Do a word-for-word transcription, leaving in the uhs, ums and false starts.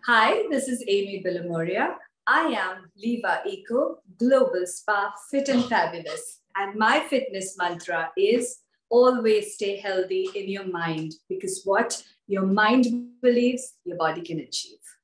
Hi, this is Amy Bilimoria. I am Livaeco, GlobalSpa Fit and Fabulous. And my fitness mantra is always stay healthy in your mind, because what your mind believes, your body can achieve.